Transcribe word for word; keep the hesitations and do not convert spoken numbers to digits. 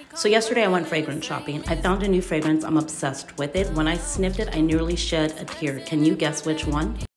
So yesterday I went fragrance shopping. I found a new fragrance. I'm obsessed with it. When I sniffed it, I nearly shed a tear. Can you guess which one?